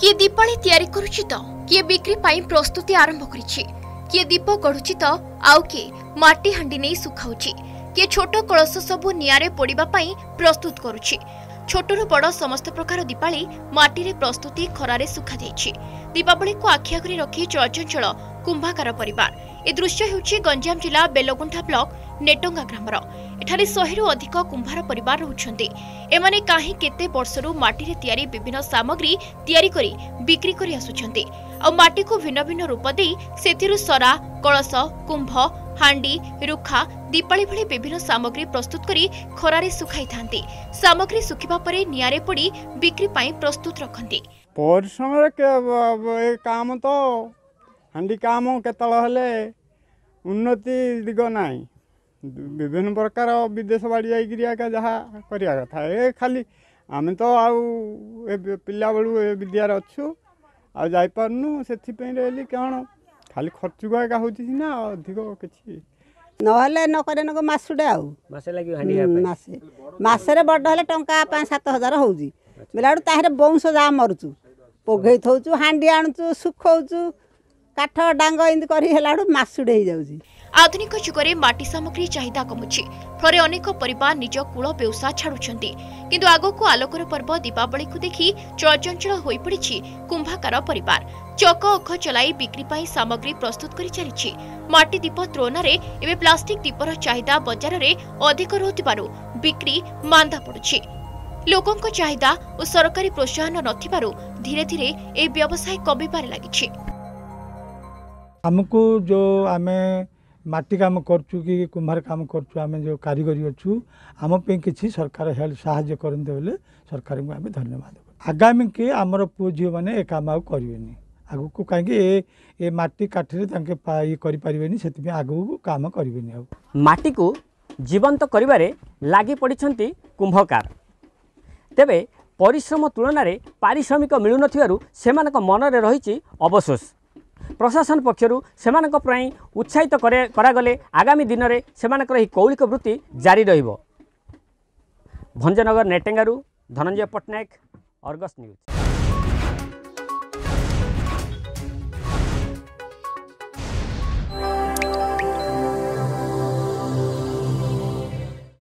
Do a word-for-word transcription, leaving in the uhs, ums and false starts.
किए दीपावली तैयारी करुछि तो किए बिक्री पाई प्रस्तुति आरंभ करिछि किए दीप गढ़ुछि तो आउ किए माटी हांडी नै सुखाउछि किए छोट कलश सबु नियारे पोड़िबा पाई प्रस्तुत करुछि। छोटरू बड़ समस्त प्रकार दीपावली माटी रे प्रस्तुति खरारे सुखा जाइछि। दीपावली को आखि आगरे रखी चलचंचल कुंभाकार परिवार। ए दृश्य हेउछि गंजाम जिला बेलगुंठा ब्लॉक नेटंगा ग्रामर। एठारे शहेरु अधिक कुंभार परिवार रहउछन्ति। एमाने काहे केते वर्षरु माटी रे तयारी विभिन्न सामग्री तयारी करी बिक्री करी आसुछन्ति। आ माटी को भिन्न भिन्न रूप देई सेथिरु सरा, कलश, कुंभ, हांडी, रुखा, दीपावली भली विभिन्न सामग्री प्रस्तुत करी खरारे सुखाई थांती। सामग्री सुखिबा परे नियारे पड़ी बिक्री पाई प्रस्तुत रखन्ति। परिश्रम रे के काम तो हांडी काम केतल हेले उन्नति दिग नाई। विभिन्न प्रकार विदेश बाड़ी जाइक जहाँ करिया कथा ए खाली आम तो आउ पिला बेलू ए विद्यार अच्छु आ जाई पारनु से कौन खाली खर्च को एका होची ना अधिक किछि नहले न करे न मासुडे आउ मासे लागि हांडी हे मासे मासे बड़ हेले टंका पाँच सात हजार होउजी बेलाडू ताहरे बंश जा मरुचु पोगै थौचु हांडी आणुचु सुखौचु काठ डांग इंद करी हेलाडू मासुडे हो जाउजी। आधुनिक जुगरे माटी सामग्री चाहिदा कमुछि। फरे अनेक परिवार निज कूल बेउसा छाड़ुछन्ति। किंतु आगको आलोकर पर्व दीपावली को देखि चलचंचल होई पड़िछि कुंभाकार परिवार। चक अख चलाई बिक्री पाई सामग्री प्रस्तुत करि चलिछि। माटी दीप तुलनारे एबे प्लास्टिक दीपर चाहिदा बाजार रे अधिक रहतिबारु बिक्री मांदा पड़ुछि। लोकंक चाहिदा और सरकारी प्रोत्साहन नथिबारु धीरे धीरे ए व्यवसाय कमिबारे लागिछि। हमको जो आमे माटी काम करचु कि कुंभार काम करचु आमे जो कारीगरी अच्छु आम पे किसी सरकार हेल्प साहाय्य करते बोले सरकार को आम धन्यवाद। आगामी के आमर पुओ झील मैंने ए काम आगे आग को कहीं माटी काठी करें से आगू काम करें। माटी को जीवंत करिबारे लागि पड़िछन्ति कुंभकार। तेबे परिश्रम तुलन में पारिश्रमिक मिलु नथिबारु सेमानक मनरे रहिछि अवशोष। प्रशासन पक्षरु सेमानक प्राय उत्साहित करे करागले आगामी दिन में सेमानकर ही कौलिक वृत्ति जारी रहिबो। भंजनगर नेटेंगारू धनंजय पट्टनायक, अर्गस न्यूज।